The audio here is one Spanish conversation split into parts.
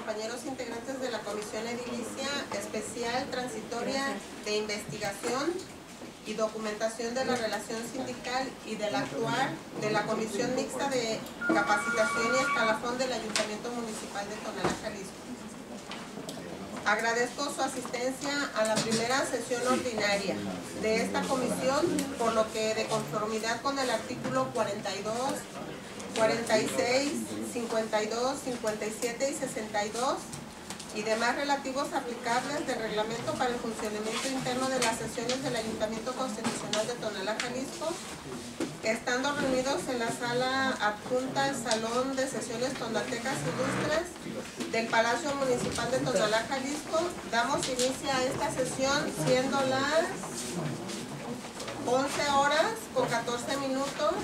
compañeros integrantes de la Comisión Edilicia Especial Transitoria de Investigación y Documentación de la Relación Sindical y del actuar de la Comisión Mixta de Capacitación y Escalafón del Ayuntamiento Municipal de Tonalá, Jalisco. Agradezco su asistencia a la primera sesión ordinaria de esta comisión, por lo que de conformidad con el artículo 42, 46, 52, 57 y 62 y demás relativos aplicables del reglamento para el funcionamiento interno de las sesiones del Ayuntamiento Constitucional de Tonalá, Jalisco, estando reunidos en la sala adjunta al Salón de Sesiones Tonaltecas Ilustres del Palacio Municipal de Tonalá, Jalisco, damos inicio a esta sesión siendo las 11 horas con 14 minutos.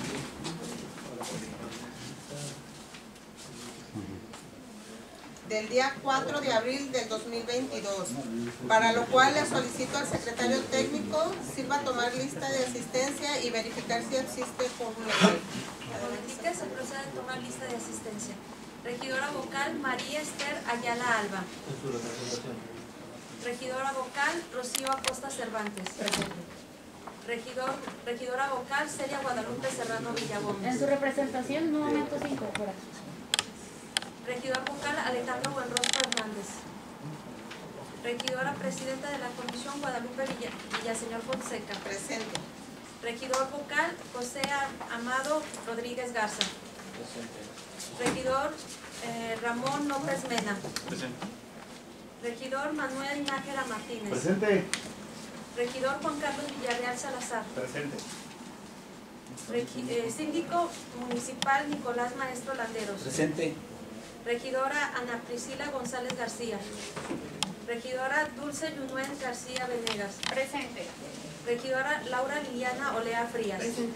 Del día 4 de abril del 2022, para lo cual le solicito al secretario técnico sirva a tomar lista de asistencia y verificar si existe quórum legal. Se procede a tomar lista de asistencia. Regidora vocal María Esther Ayala Alba. Regidora vocal Rocío Acosta Cervantes. Regidora vocal Celia Guadalupe Serrano Villagómez. En su representación nuevamente se incorpora. Regidor vocal Alejandro Buenrostro Hernández. Regidora presidenta de la Comisión Guadalupe Villaseñor Fonseca. Presente. Regidor vocal José Amado Rodríguez Garza. Presente. Regidor Ramón López Mena. Presente. Regidor Manuel Nájera Martínez. Presente. Regidor Juan Carlos Villarreal Salazar. Presente. Síndico municipal Nicolás Maestro Landeros. Presente. Regidora Ana Priscila González García. Regidora Dulce Yunuen García Venegas. Presente. Regidora Laura Liliana Olea Frías. Presente.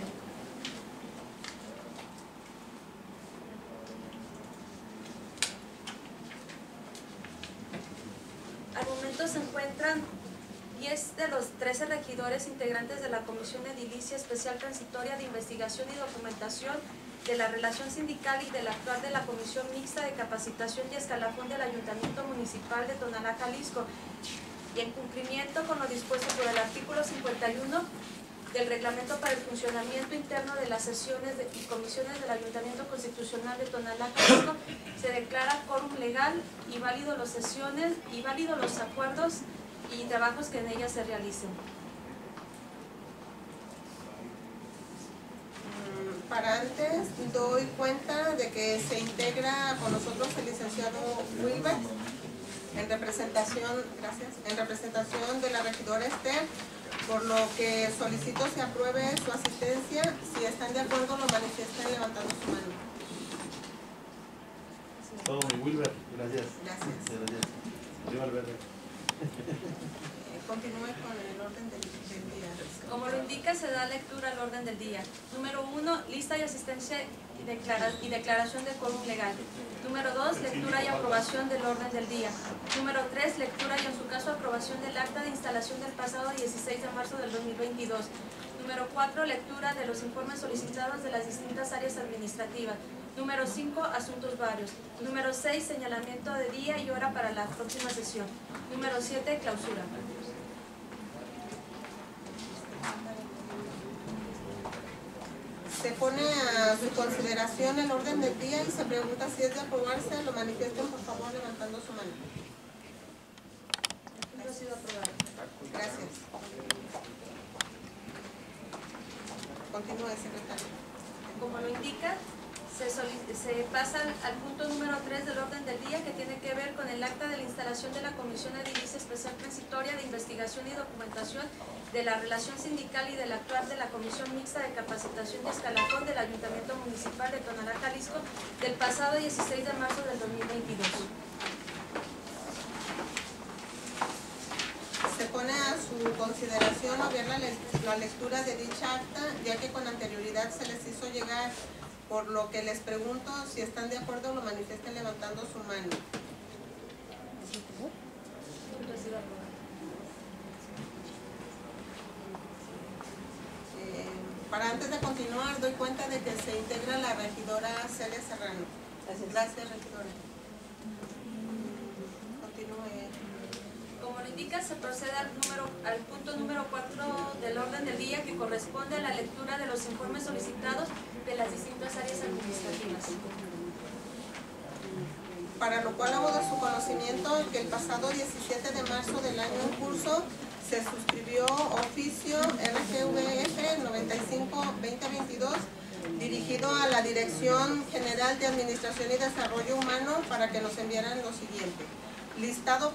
Al momento se encuentran 10 de los 13 regidores integrantes de la Comisión Edilicia Especial Transitoria de Investigación y Documentación de la Relación Sindical y del actuar de la Comisión Mixta de Capacitación y Escalafón del Ayuntamiento Municipal de Tonalá, Jalisco, y en cumplimiento con lo dispuesto por el artículo 51 del Reglamento para el Funcionamiento Interno de las Sesiones y Comisiones del Ayuntamiento Constitucional de Tonalá, Jalisco, se declara quórum legal y válido las sesiones y válidos los acuerdos y trabajos que en ellas se realicen. Para antes, doy cuenta de que se integra con nosotros el licenciado Wilber en representación, gracias, en representación de la regidora Esther, por lo que solicito se apruebe su asistencia. Si están de acuerdo, lo manifiesten levantando su mano. Todo mi Wilber, gracias. Gracias. Gracias. Viva el verde. Continúe con el orden del día. Como lo indica, se da lectura al orden del día. Número 1, lista y asistencia y declaración de quórum legal. Número 2, lectura y aprobación del orden del día. Número 3, lectura y en su caso aprobación del acta de instalación del pasado 16 de marzo del 2022. Número 4, lectura de los informes solicitados de las distintas áreas administrativas. Número 5, asuntos varios. Número 6, señalamiento de día y hora para la próxima sesión. Número 7, clausura. Se pone a su consideración el orden del día y se pregunta si es de aprobarse. Lo manifiesten por favor levantando su mano. No ha sido aprobado. Gracias. Continúe, secretario. Como lo indica, se pasa al punto número 3 del orden del día, que tiene que ver con el acta de la instalación de la Comisión Edilicia Especial Transitoria de Investigación y Documentación de la Relación Sindical y del actuar de la Comisión Mixta de Capacitación y Escalafón del Ayuntamiento Municipal de Tonalá, Jalisco, del pasado 16 de marzo del 2022. Se pone a su consideración obviar la lectura de dicha acta, ya que con anterioridad se les hizo llegar, por lo que les pregunto si están de acuerdo, lo manifiesten levantando su mano. Para antes de continuar, doy cuenta de que se integra la regidora Celia Serrano. Gracias, regidora. indica, se procede al punto número 4 del orden del día, que corresponde a la lectura de los informes solicitados de las distintas áreas administrativas. Para lo cual hago de su conocimiento que el pasado 17 de marzo del año en curso se suscribió oficio RGVF 95-2022 dirigido a la Dirección General de Administración y Desarrollo Humano para que nos enviaran lo siguiente: listado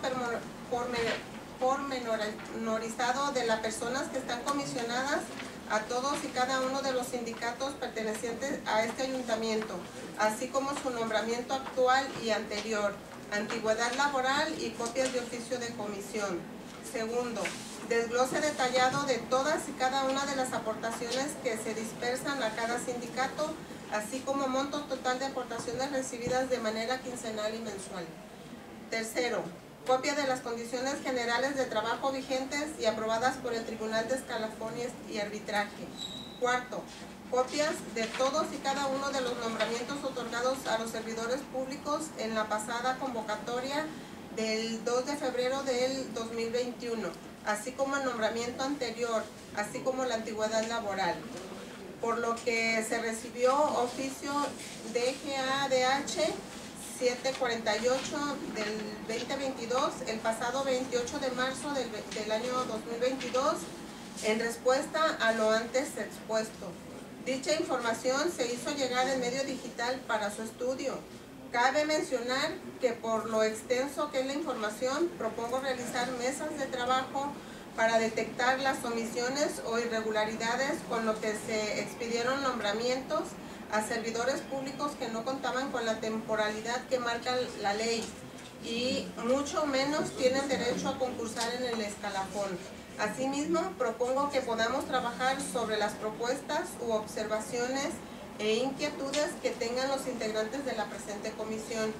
pormenorizado de las personas que están comisionadas a todos y cada uno de los sindicatos pertenecientes a este ayuntamiento, así como su nombramiento actual y anterior, antigüedad laboral y copias de oficio de comisión. Segundo, desglose detallado de todas y cada una de las aportaciones que se dispersan a cada sindicato, así como monto total de aportaciones recibidas de manera quincenal y mensual. Tercero, copia de las condiciones generales de trabajo vigentes y aprobadas por el Tribunal de Escalafón y Arbitraje. Cuarto, copias de todos y cada uno de los nombramientos otorgados a los servidores públicos en la pasada convocatoria del 2 de febrero del 2021, así como el nombramiento anterior, así como la antigüedad laboral. Por lo que se recibió oficio DGADH 748 del 2022, el pasado 28 de marzo del año 2022, en respuesta a lo antes expuesto. Dicha información se hizo llegar en medio digital para su estudio. Cabe mencionar que por lo extenso que es la información, propongo realizar mesas de trabajo para detectar las omisiones o irregularidades con lo que se expidieron nombramientos a servidores públicos que no contaban con la temporalidad que marca la ley y mucho menos tienen derecho a concursar en el escalafón. Asimismo, propongo que podamos trabajar sobre las propuestas u observaciones e inquietudes que tengan los integrantes de la presente comisión.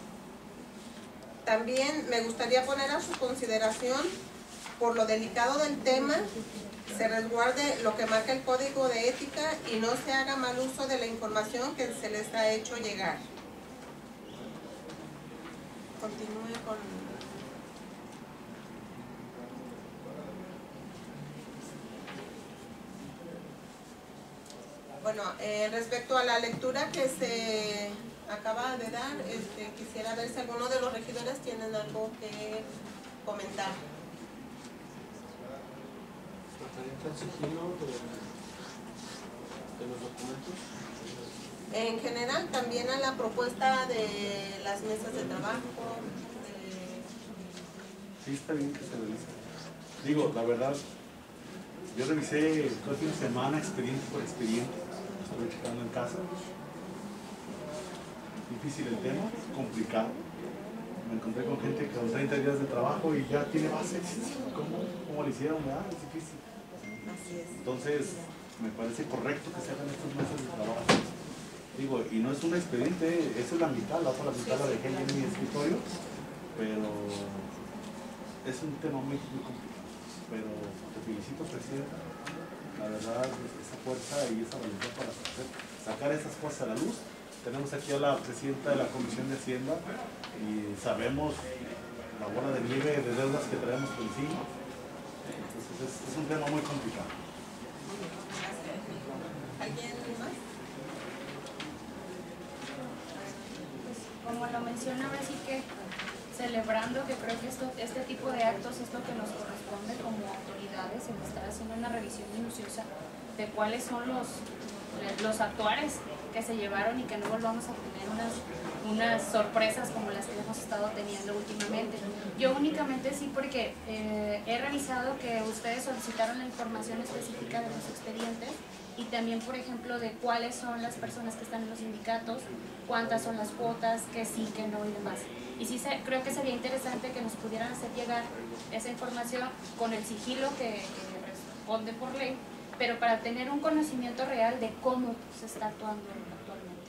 También me gustaría poner a su consideración, por lo delicado del tema, se resguarde lo que marca el Código de Ética y no se haga mal uso de la información que se les ha hecho llegar. Continúe con... Bueno, respecto a la lectura que se acaba de dar, quisiera ver si alguno de los regidores tienen algo que comentar. ¿Está el sigilo de los documentos? En general, también a la propuesta de las mesas de trabajo. Sí, está bien que se revise. Digo, la verdad, yo revisé todo el fin de semana, expediente por expediente. Estuve checando en casa. Difícil el tema, complicado. Me encontré con gente con 30 días de trabajo y ya tiene bases. ¿Cómo lo hicieron? Es difícil. Así es. Entonces, me parece correcto que se hagan estos meses de trabajo. Digo, y no es un expediente, esa es la mitad, la otra mitad la dejé en mi escritorio, pero es un tema muy complicado. Pero te felicito, Presidenta. La verdad, esa fuerza y esa voluntad para sacar esas cosas a la luz. Tenemos aquí a la Presidenta de la Comisión de Hacienda y sabemos la bola de nieve de deudas que traemos por encima. Entonces, es un tema muy complicado. ¿Alguien más? Como lo menciona, ahora sí que celebrando que creo que este tipo de actos es lo que nos corresponde como autoridades, en estar haciendo una revisión minuciosa de cuáles son los actuares que se llevaron y que no volvamos a tener unas sorpresas como las que hemos estado teniendo últimamente. Yo únicamente sí, porque he revisado que ustedes solicitaron la información específica de los expedientes y también, por ejemplo, de cuáles son las personas que están en los sindicatos, cuántas son las cuotas, que sí, que no y demás. Y sí creo que sería interesante que nos pudieran hacer llegar esa información con el sigilo que responde por ley, pero para tener un conocimiento real de cómo se está actuando actualmente.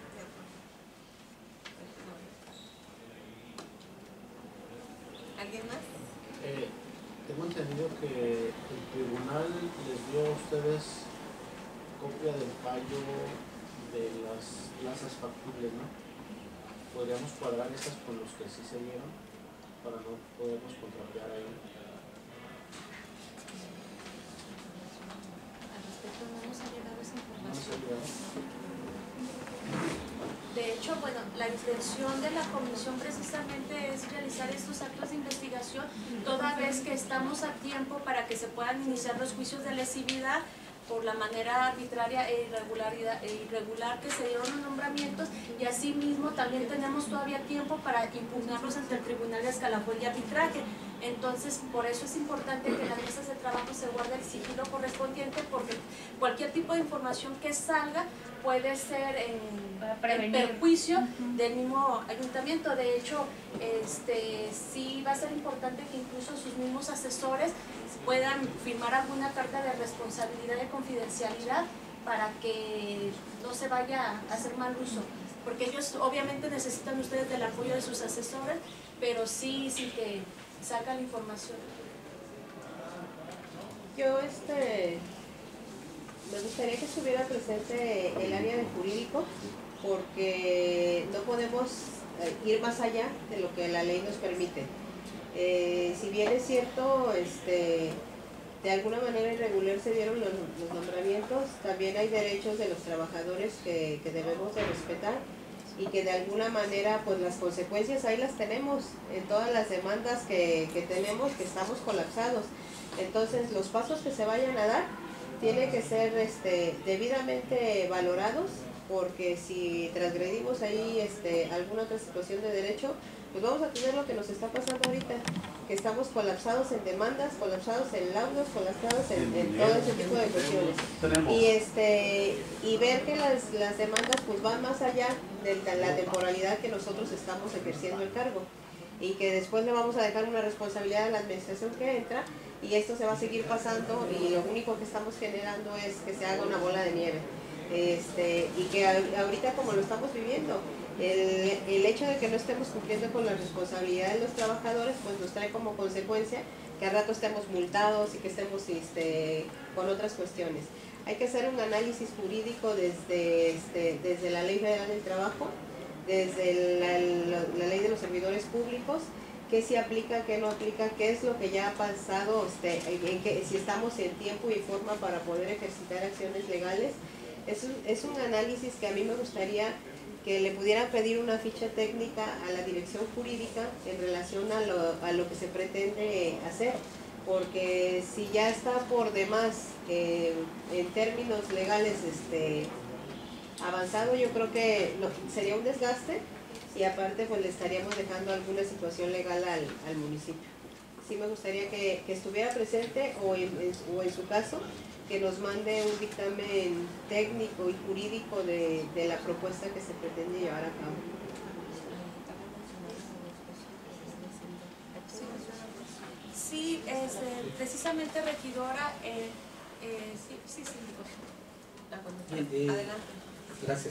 ¿Alguien más? Tengo entendido que el tribunal les dio a ustedes copia del fallo de las plazas factibles, ¿no? ¿Podríamos cuadrar esas con los que sí se dieron para no podernos contrapear ahí. Al respecto no nos ha llegado esa No nos información. ayudaron. De hecho, bueno, la intención de la comisión precisamente es realizar estos actos de investigación toda vez que estamos a tiempo para que se puedan iniciar los juicios de lesividad por la manera arbitraria e irregular que se dieron los nombramientos, y asimismo también tenemos todavía tiempo para impugnarlos ante el Tribunal de Escalafón y Arbitraje. Entonces, por eso es importante que en las mesas de trabajo se guarde el sigilo correspondiente, porque cualquier tipo de información que salga puede ser en perjuicio del mismo ayuntamiento. De hecho, sí va a ser importante que incluso sus mismos asesores puedan firmar alguna carta de responsabilidad de confidencialidad para que no se vaya a hacer mal uso, porque ellos obviamente necesitan ustedes del apoyo de sus asesores, pero sí que salga la información. Yo me gustaría que estuviera presente el área de jurídico, porque no podemos ir más allá de lo que la ley nos permite. Si bien es cierto, de alguna manera irregular se dieron los nombramientos, también hay derechos de los trabajadores que debemos de respetar, y que de alguna manera pues las consecuencias ahí las tenemos en todas las demandas que tenemos, que estamos colapsados. Entonces los pasos que se vayan a dar tienen que ser debidamente valorados, porque si transgredimos ahí alguna otra situación de derecho, pues vamos a tener lo que nos está pasando ahorita, que estamos colapsados en demandas, colapsados en laudos, colapsados en todo ese tipo de cuestiones. Y ver que las demandas pues van más allá de la temporalidad que nosotros estamos ejerciendo el cargo, y que después le vamos a dejar una responsabilidad a la administración que entra, y esto se va a seguir pasando, y lo único que estamos generando es que se haga una bola de nieve. Y que ahorita, como lo estamos viviendo, el hecho de que no estemos cumpliendo con la responsabilidad de los trabajadores, pues nos trae como consecuencia que al rato estemos multados y que estemos con otras cuestiones. Hay que hacer un análisis jurídico desde la Ley Federal del Trabajo, desde la Ley de los Servidores Públicos, qué se aplica, qué no aplica, qué es lo que ya ha pasado, si estamos en tiempo y forma para poder ejercitar acciones legales. Es un análisis que a mí me gustaría que le pudieran pedir una ficha técnica a la dirección jurídica en relación a lo que se pretende hacer, porque si ya está por demás en términos legales avanzado, yo creo que sería un desgaste, y aparte pues le estaríamos dejando alguna situación legal al municipio. Sí me gustaría que estuviera presente, o en su caso, que nos mande un dictamen técnico y jurídico de la propuesta que se pretende llevar a cabo. Sí, precisamente, regidora, sí, Bien, adelante. Gracias.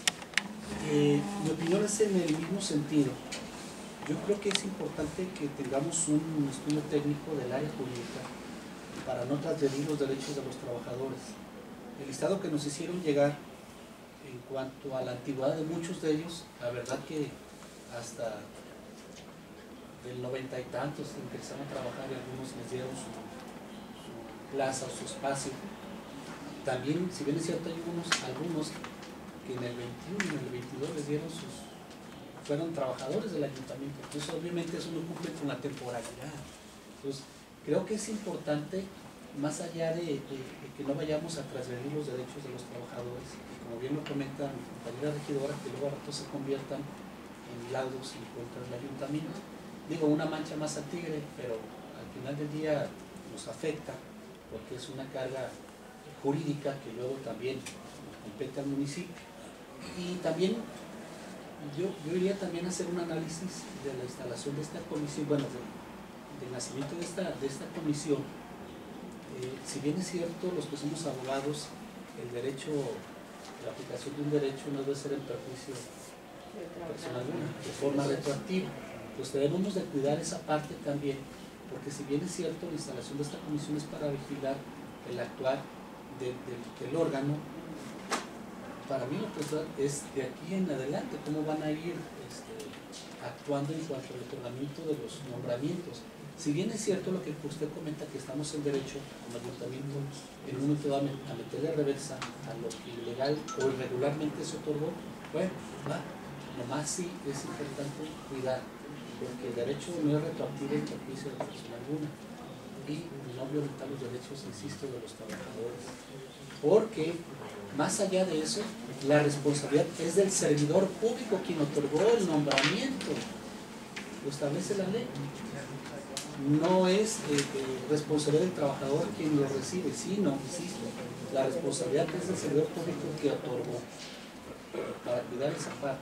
Mi opinión es en el mismo sentido. Yo creo que es importante que tengamos un estudio técnico del área jurídica para no transgredir los derechos de los trabajadores. El listado que nos hicieron llegar en cuanto a la antigüedad de muchos de ellos, la verdad que hasta del 90 y tantos empezaron a trabajar, y algunos les dieron su plaza o su espacio. También, si bien es cierto, hay algunos que en el 21 y en el 22 les dieron fueron trabajadores del ayuntamiento. Entonces obviamente eso no cumple con la temporalidad. Entonces creo que es importante, más allá de que no vayamos a transgredir los derechos de los trabajadores, y como bien lo comenta mi compañera regidora, que luego a rato se conviertan en laudos en contra del ayuntamiento. Digo, una mancha más al tigre, pero al final del día nos afecta, porque es una carga jurídica que luego también compete al municipio. Y también yo iría también a hacer un análisis de la instalación de esta comisión, bueno, del nacimiento de esta comisión. Si bien es cierto, los que somos abogados, el derecho, la aplicación de un derecho no debe ser en perjuicio de persona alguna, de forma retroactiva. Pues debemos de cuidar esa parte también, porque si bien es cierto, la instalación de esta comisión es para vigilar el actuar del órgano. Para mí lo personal es de aquí en adelante cómo van a ir actuando en cuanto al otorgamiento de los nombramientos. Si bien es cierto lo que usted comenta, que estamos en derecho como ayuntamiento en un momento dado a meterle reversa a lo que ilegal o irregularmente se otorgó, bueno, va, nomás sí es importante cuidar, porque el derecho no es retroactivo en perjuicio de persona alguna y no violentar los derechos, insisto, de los trabajadores, porque más allá de eso, la responsabilidad es del servidor público quien otorgó el nombramiento, lo establece la ley. No es responsabilidad del trabajador quien lo recibe, sino, insisto, la responsabilidad es del servidor público que otorgó, para cuidar esa parte.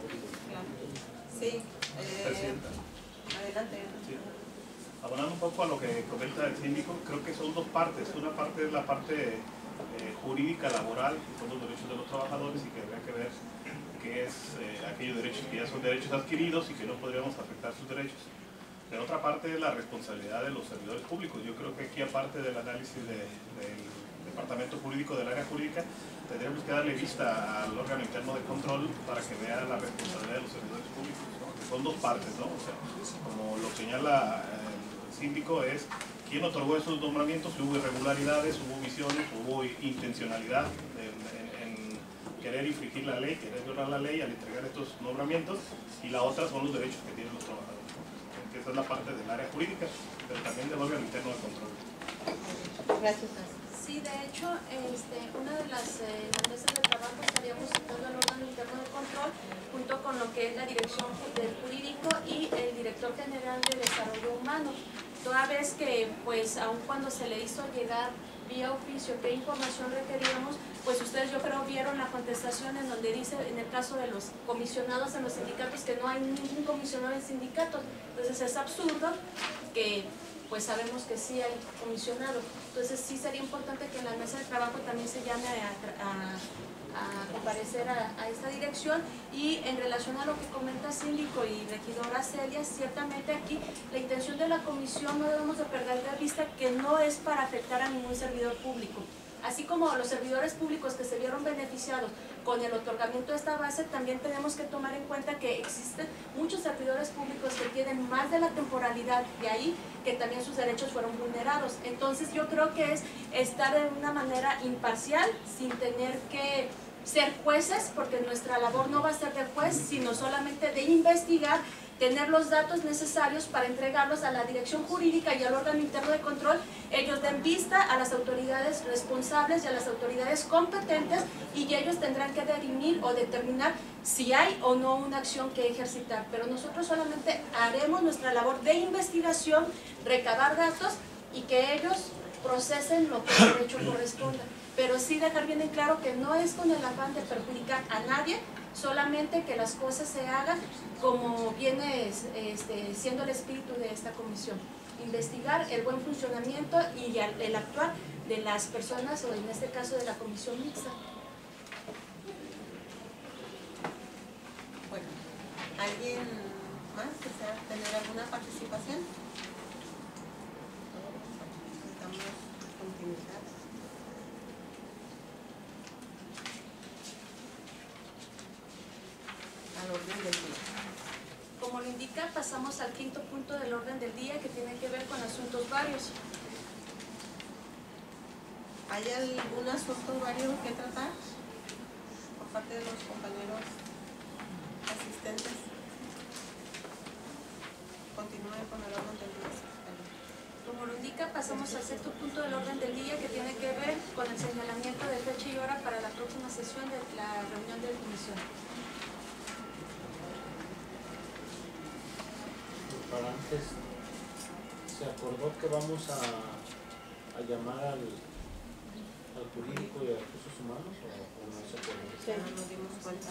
Sí, Presidenta. adelante. Sí. Abonando un poco a lo que comenta el síndico, creo que son dos partes. Una parte es la parte jurídica, laboral, que son los derechos de los trabajadores y que habría que ver qué es aquellos derechos que ya son derechos adquiridos y que no podríamos afectar sus derechos. La otra parte es la responsabilidad de los servidores públicos. Yo creo que aquí, aparte del análisis del departamento jurídico, del área jurídica, tendríamos que darle vista al órgano interno de control para que vea la responsabilidad de los servidores públicos, ¿no? Que son dos partes, ¿no? O sea, como lo señala el síndico, es quién otorgó esos nombramientos, si hubo irregularidades, hubo omisiones, hubo intencionalidad en querer infringir la ley, querer violar la ley al entregar estos nombramientos, y la otra son los derechos que tienen los trabajadores. Esa es la parte del área jurídica, pero también del órgano interno de control. Gracias. Sí, de hecho, una de las mesas de trabajo estaríamos citando al órgano interno de control junto con lo que es la dirección del jurídico y el director general de desarrollo humano, toda vez que, pues, aun cuando se le hizo llegar vía oficio qué información requeríamos, pues ustedes yo creo vieron la contestación en donde dice, en el caso de los comisionados en los sindicatos, que no hay ningún comisionado en sindicatos. Entonces es absurdo que pues sabemos que sí hay comisionado. Entonces sí sería importante que en la mesa de trabajo también se llame a comparecer a esta dirección. Y en relación a lo que comenta síndico y regidora Celia, ciertamente aquí la intención de la comisión no debemos de perder de vista que no es para afectar a ningún servidor público. Así como los servidores públicos que se vieron beneficiados con el otorgamiento de esta base, también tenemos que tomar en cuenta que existen muchos servidores públicos que tienen más de la temporalidad de ahí, que también sus derechos fueron vulnerados. Entonces yo creo que es estar de una manera imparcial, sin tener que ser jueces, porque nuestra labor no va a ser de juez, sino solamente de investigar, tener los datos necesarios para entregarlos a la dirección jurídica y al órgano interno de control. Ellos den vista a las autoridades responsables y a las autoridades competentes, y ellos tendrán que dirimir o determinar si hay o no una acción que ejercitar. Pero nosotros solamente haremos nuestra labor de investigación, recabar datos y que ellos procesen lo que el derecho corresponda. Pero sí dejar bien en claro que no es con el afán de perjudicar a nadie, solamente que las cosas se hagan como viene siendo el espíritu de esta comisión. Investigar el buen funcionamiento y el actuar de las personas, o en este caso de la comisión mixta. Bueno, ¿alguien más desea tener alguna participación? Estamos continuidad. Al orden del día. Como lo indica, pasamos al quinto punto del orden del día, que tiene que ver con asuntos varios. ¿Hay algún asunto vario que tratar por parte de los compañeros asistentes? Continúe con el orden del día. Como lo indica, pasamos al sexto punto del orden del día, que tiene que ver con el señalamiento de fecha y hora para la próxima sesión de la reunión de la comisión. Para antes, ¿se acordó que vamos a llamar al jurídico y a recursos humanos o no se acordó? Sí, nos dimos cuenta.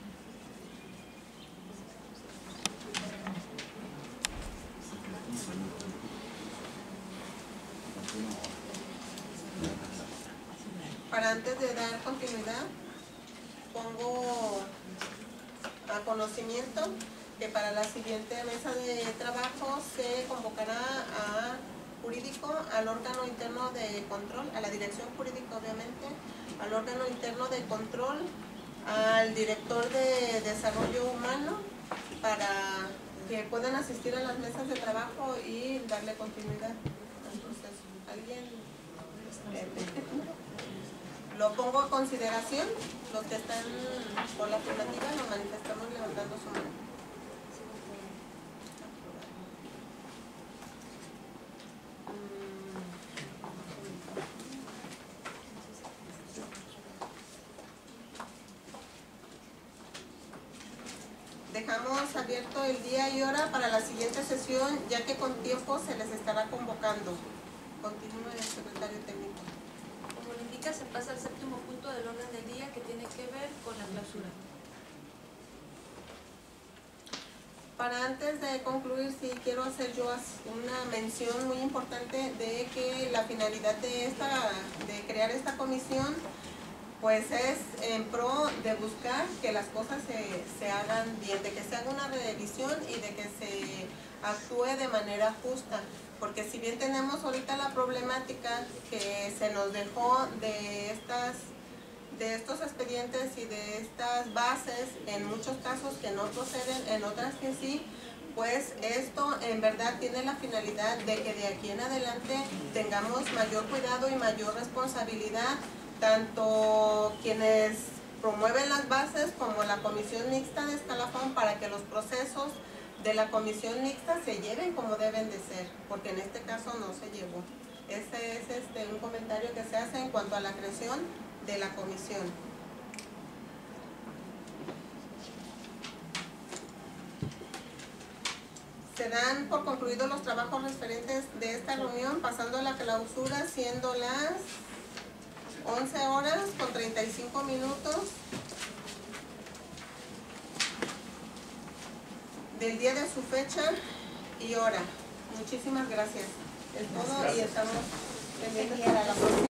Para antes de dar continuidad, pongo a conocimiento que para la siguiente mesa de trabajo se convocará a jurídico, al órgano interno de control, a la dirección jurídica obviamente, al órgano interno de control, al director de desarrollo humano, para que puedan asistir a las mesas de trabajo y darle continuidad al proceso. ¿Alguien? Lo pongo a consideración. Los que están por la afirmativa lo manifestamos levantando su mano. Dejamos abierto el día y hora para la siguiente sesión, ya que con tiempo se les estará convocando. Continúe el secretario técnico. Como lo indica, se pasa al séptimo punto del orden del día, que tiene que ver con la clausura. Para antes de concluir, sí quiero hacer yo una mención muy importante de que la finalidad de crear esta comisión pues es en pro de buscar que las cosas se hagan bien, de que se haga una revisión y de que se actúe de manera justa, porque si bien tenemos ahorita la problemática que se nos dejó de estos expedientes y de estas bases, en muchos casos que no proceden, en otras que sí, pues esto en verdad tiene la finalidad de que de aquí en adelante tengamos mayor cuidado y mayor responsabilidad, tanto quienes promueven las bases como la comisión mixta de escalafón, para que los procesos de la comisión mixta se lleven como deben de ser, porque en este caso no se llevó. Ese es un comentario que se hace en cuanto a la creación de la comisión. Se dan por concluidos los trabajos referentes de esta reunión, pasando a la clausura, siendo las 11 horas con 35 minutos del día de su fecha y hora. Muchísimas gracias. Es todo y estamos pendientes para la próxima.